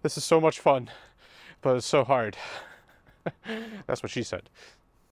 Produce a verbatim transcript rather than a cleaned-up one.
This is so much fun, but it's so hard. That's what she said.